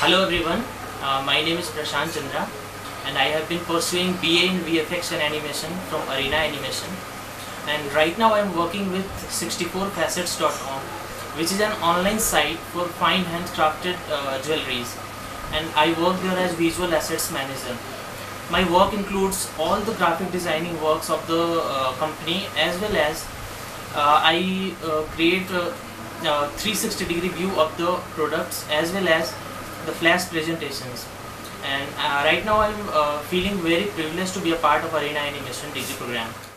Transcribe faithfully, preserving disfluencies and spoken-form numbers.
Hello everyone, uh, my name is Prashant Chandra and I have been pursuing B A in V F X and Animation from Arena Animation, and right now I am working with sixty-four facets dot com, which is an online site for fine handcrafted uh, jewelries, and I work there as Visual Assets Manager. My work includes all the graphic designing works of the uh, company, as well as uh, I uh, create a uh, three sixty degree view of the products as well as the flash presentations. And uh, right now I'm uh, feeling very privileged to be a part of Arena Animation degree program.